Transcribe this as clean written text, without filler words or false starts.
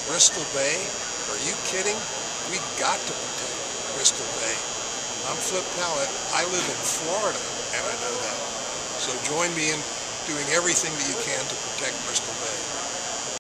Bristol Bay? Are you kidding? We got to protect Bristol Bay. I'm Flip Talent. I live in Florida, and I know that. So join me in doing everything that you can to protect Bristol Bay.